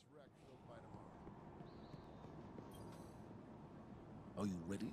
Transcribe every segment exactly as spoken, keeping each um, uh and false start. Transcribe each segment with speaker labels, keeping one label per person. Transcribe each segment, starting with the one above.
Speaker 1: wreck filled by tomorrow.
Speaker 2: Are you ready?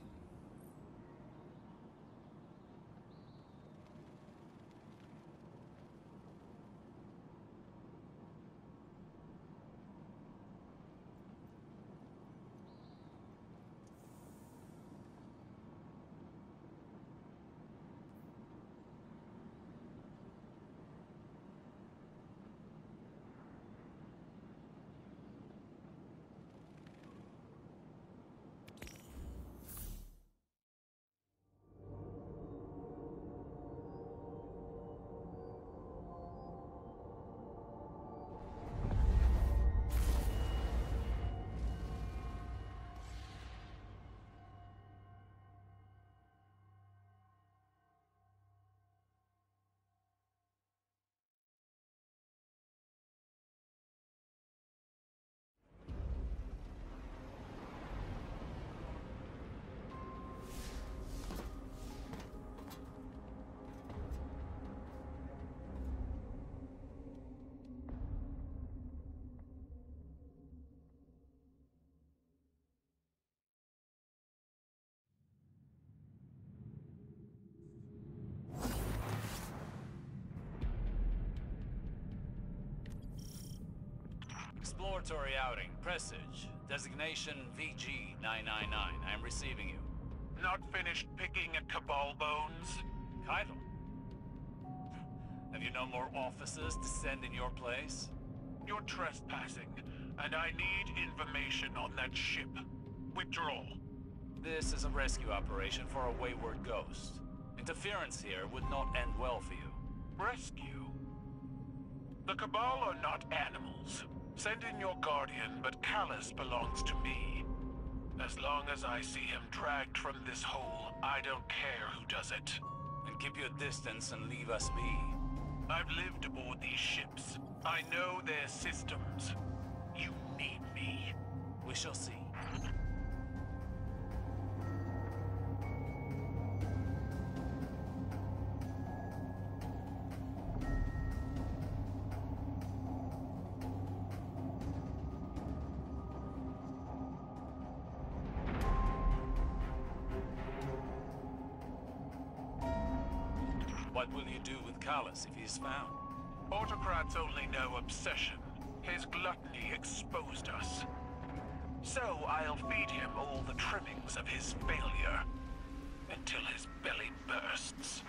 Speaker 3: Exploratory outing, Presage. Designation V G nine nine nine. I am receiving you.
Speaker 4: Not finished picking at Cabal bones?
Speaker 3: Keitel. Have you no more officers to send in your place?
Speaker 4: You're trespassing, and I need information on that ship. Withdraw.
Speaker 3: This is a rescue operation for a wayward ghost. Interference here would not end well for you.
Speaker 4: Rescue? The Cabal are not animals. Send in your guardian, but Callus belongs to me. As long as I see him dragged from this hole, I don't care who does it.
Speaker 3: And keep your distance and leave us be.
Speaker 4: I've lived aboard these ships. I know their systems. You need me.
Speaker 3: We shall see. What will you do with Callus if he is found?
Speaker 4: Autocrats only know obsession. His gluttony exposed us. So I'll feed him all the trimmings of his failure, until his belly bursts.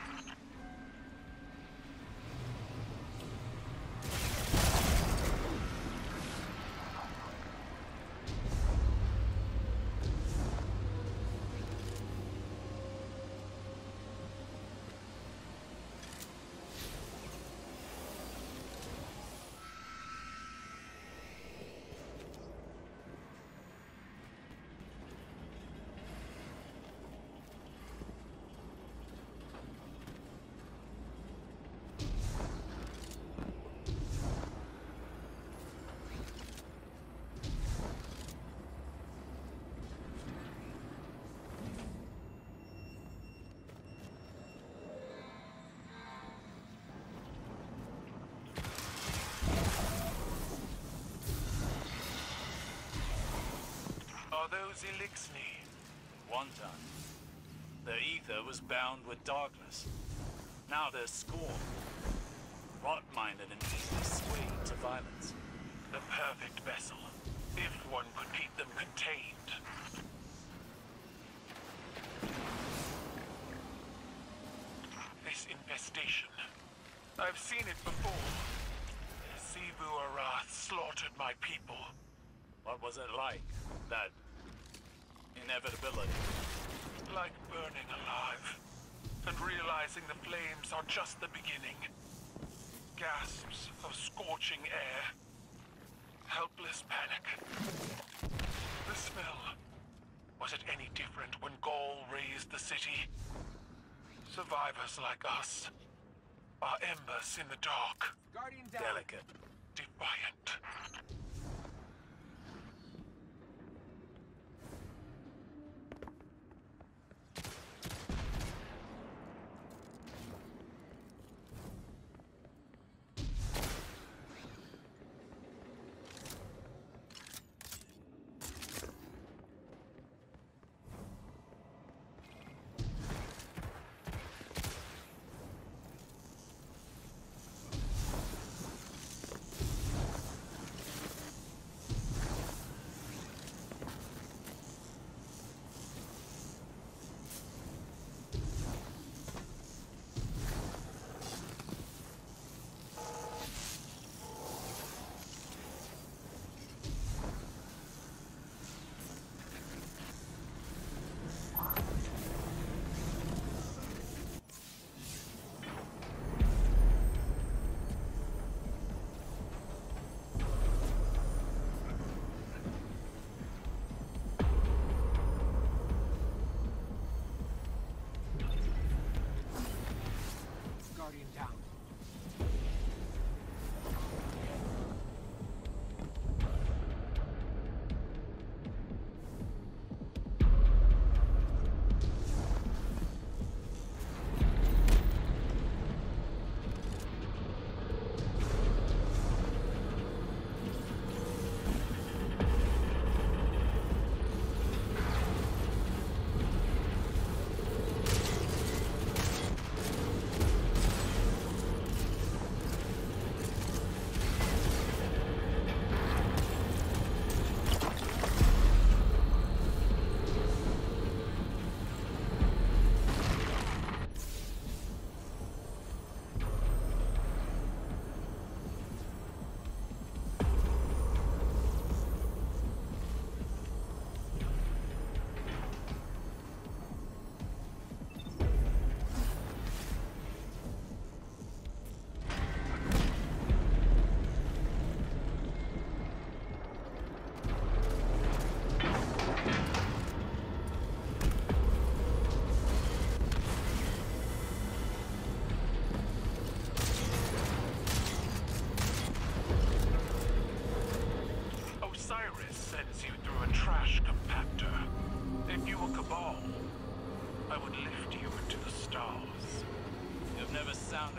Speaker 4: Are those Elixni?
Speaker 3: One time, their ether was bound with darkness. Now they're scorned, rot-minded and easily swayed to violence.
Speaker 4: The perfect vessel, if one could keep them contained. This infestation. I've seen it before. Sivu Arath slaughtered my people.
Speaker 3: What was it like, that inevitability?
Speaker 4: Like burning alive, and realizing the flames are just the beginning. Gasps of scorching air. Helpless panic. The smell. Was it any different when Gaul razed the city? Survivors like us are embers in the dark.
Speaker 1: Guardian down.
Speaker 3: Delicate.
Speaker 4: Defiant.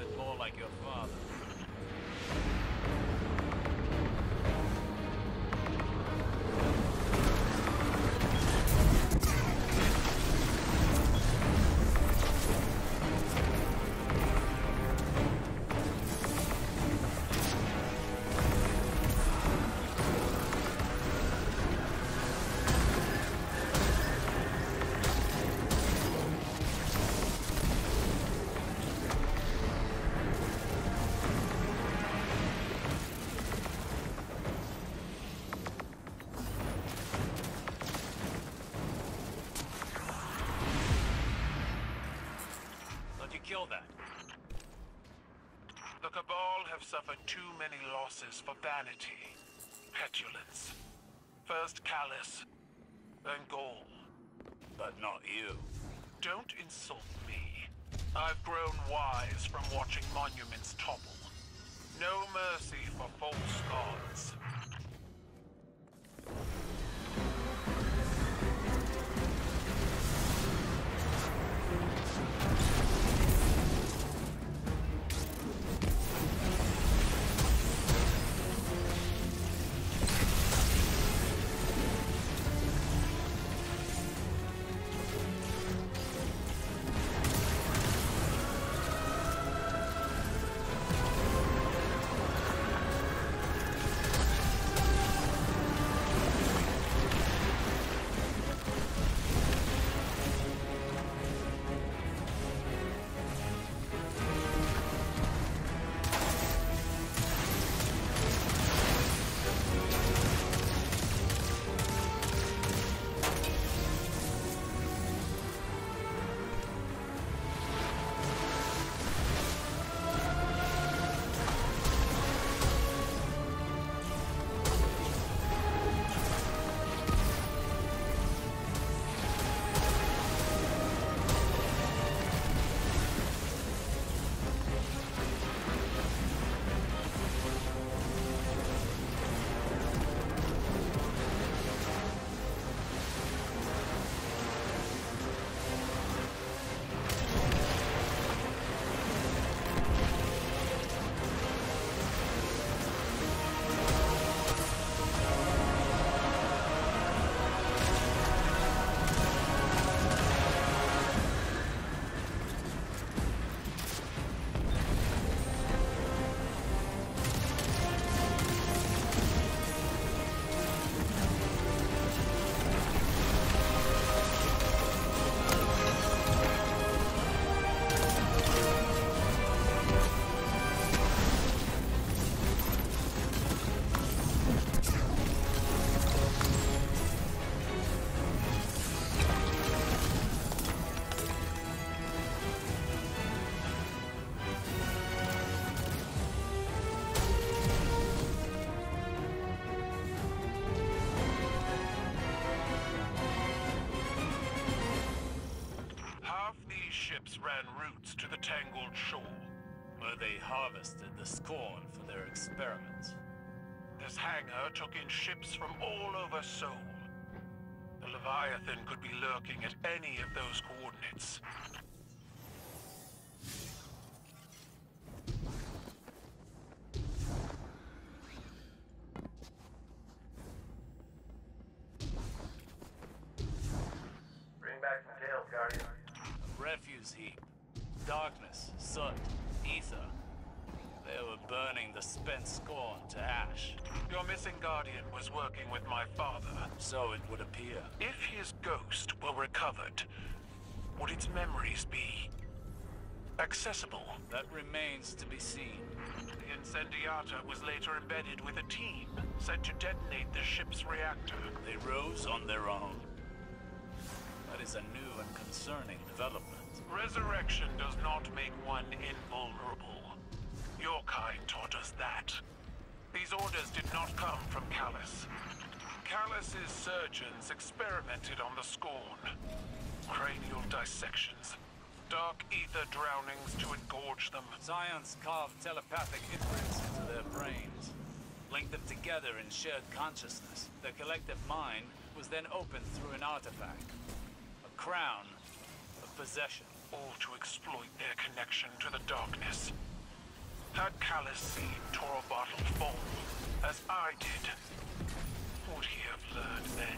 Speaker 3: sounded more like your father. Kill that.
Speaker 4: The Cabal have suffered too many losses for vanity, petulance. First Callus, then Gaul.
Speaker 3: But not you.
Speaker 4: Don't insult me. I've grown wise from watching monuments topple. No mercy for false gods. Ran routes to the tangled shore,
Speaker 3: where they harvested the scorn for their experiments.
Speaker 4: This hangar took in ships from all over Seoul. The Leviathan could be lurking at any of those coordinates.
Speaker 1: Bring back some tails, Guardian.
Speaker 3: Refuse heap. Darkness, soot, ether. They were burning the spent scorn to ash.
Speaker 4: Your missing Guardian was working with my father.
Speaker 3: So it would appear.
Speaker 4: If his ghost were recovered, would its memories be accessible?
Speaker 3: That remains to be seen.
Speaker 4: The Incendiata was later embedded with a team sent to detonate the ship's reactor.
Speaker 3: They rose on their own. That is a new and concerning development.
Speaker 4: Resurrection does not make one invulnerable. Your kind taught us that. These orders did not come from Callus. Callus's surgeons experimented on the scorn. Cranial dissections. Dark ether drownings to engorge them.
Speaker 3: Science carved telepathic imprints into their brains. Linked them together in shared consciousness. Their collective mind was then opened through an artifact. A crown of possession.
Speaker 4: All to exploit their connection to the darkness. Had Callus seen Torobottle fall, as I did, would he have learned then?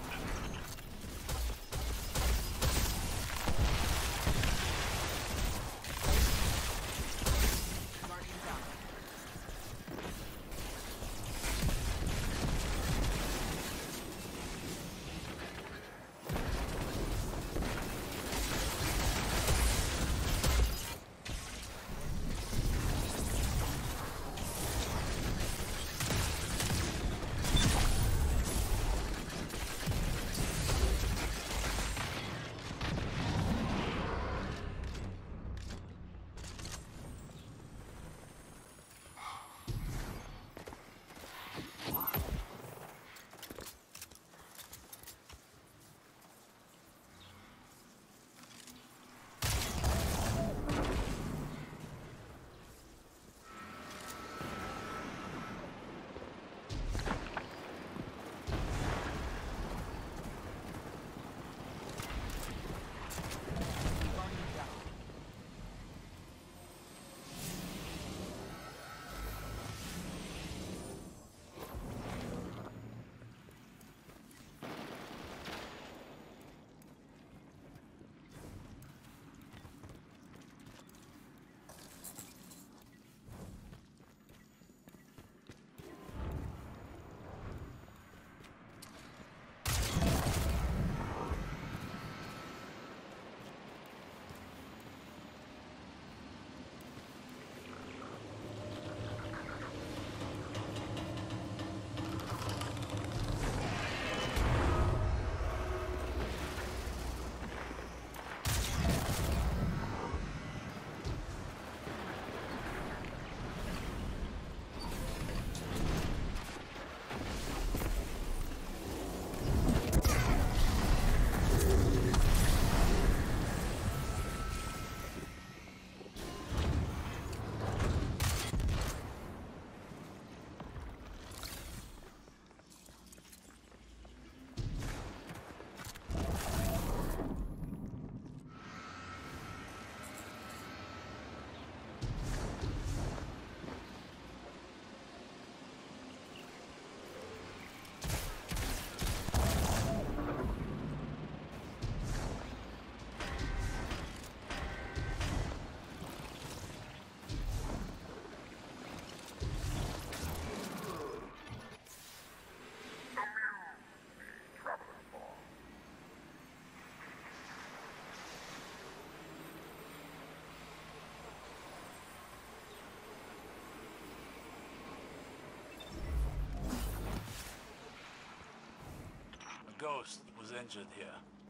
Speaker 3: Ghost was injured here.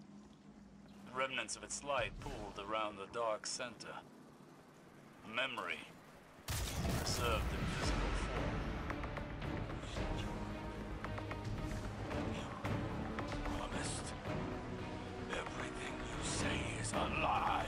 Speaker 3: The remnants of its light pooled around the dark center. Memory, preserved in physical form.
Speaker 4: Honest. Everything you say is a lie.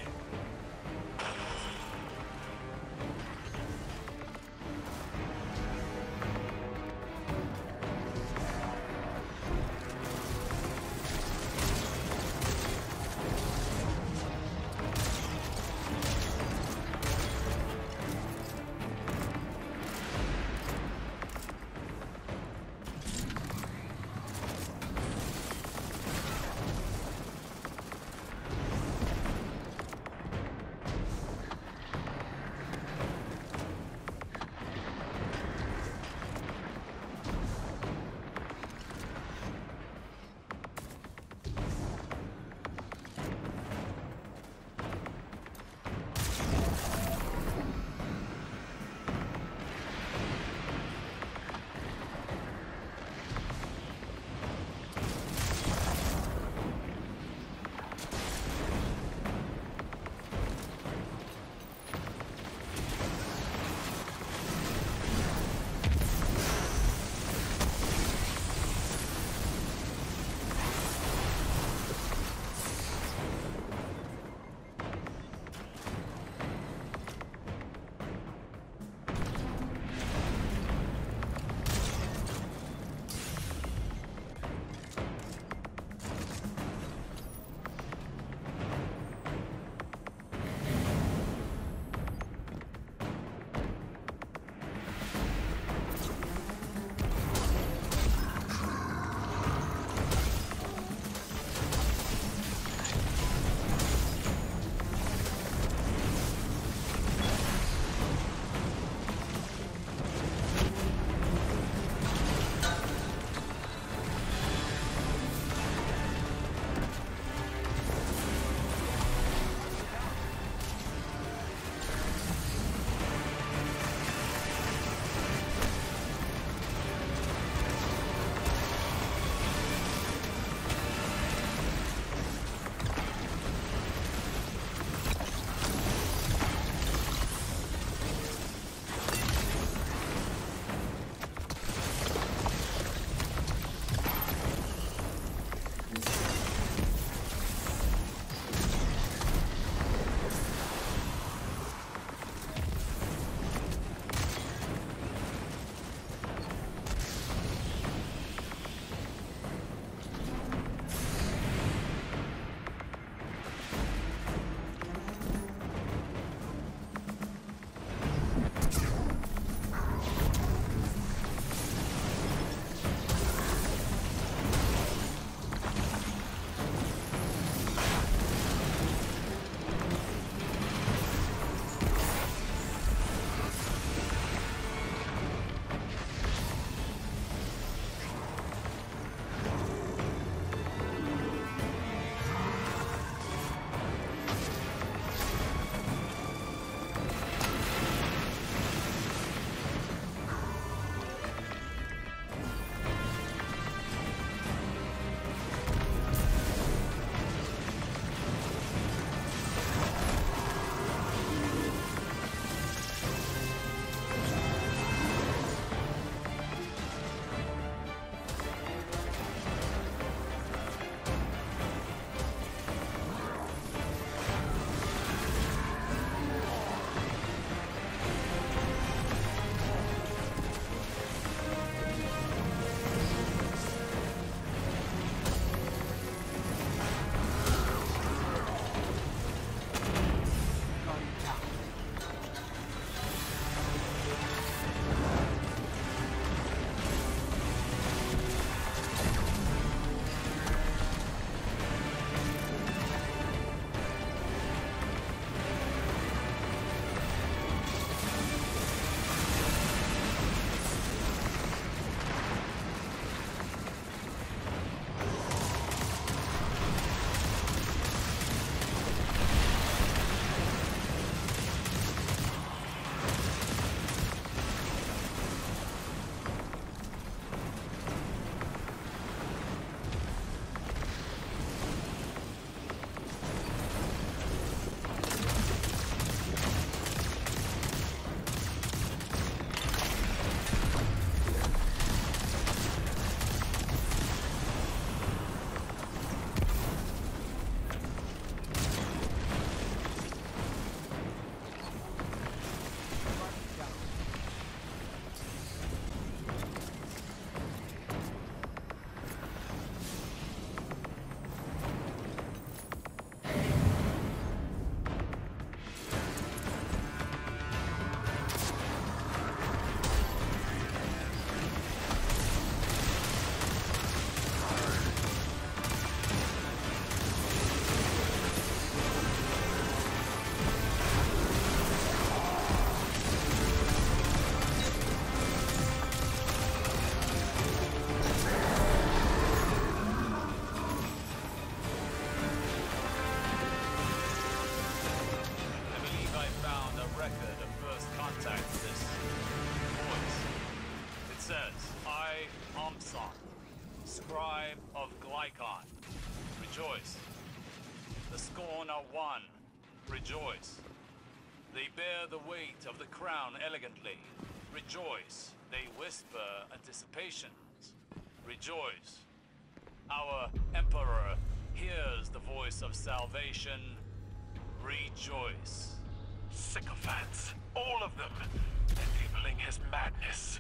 Speaker 3: says, I, Omson, scribe of Glykon, rejoice. The scorn are one, rejoice. They bear the weight of the crown elegantly, rejoice. They whisper anticipations, rejoice. Our Emperor hears the voice of salvation, rejoice.
Speaker 4: Sycophants, all of them, enabling his madness.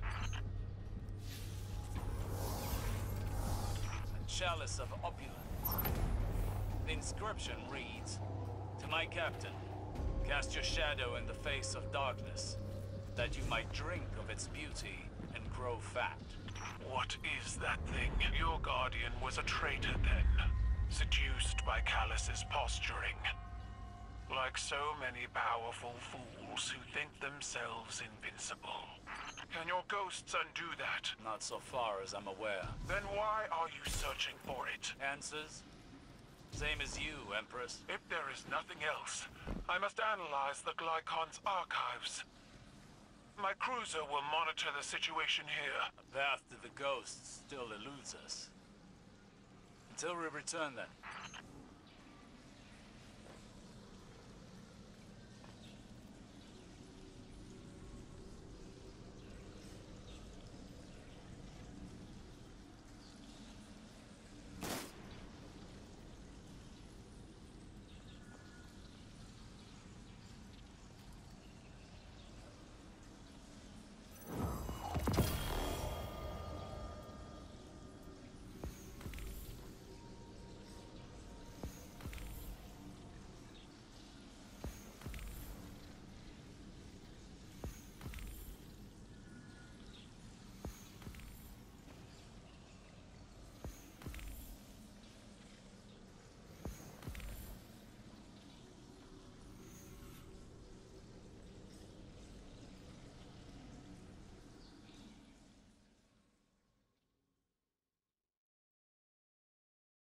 Speaker 3: A chalice of opulence. The inscription reads, to my captain, cast your shadow in the face of darkness, that you might drink of its beauty and grow fat.
Speaker 4: What is that thing? Your guardian was a traitor then, seduced by Callus's posturing. Like so many powerful fools who think themselves invincible. Can your ghosts undo that?
Speaker 3: Not so far as I'm aware.
Speaker 4: Then why are you searching for it?
Speaker 3: Answers? Same as you, Empress.
Speaker 4: If there is nothing else, I must analyze the Glykon's archives. My cruiser will monitor the situation here.
Speaker 3: A path to the ghosts still eludes us. Until we return then.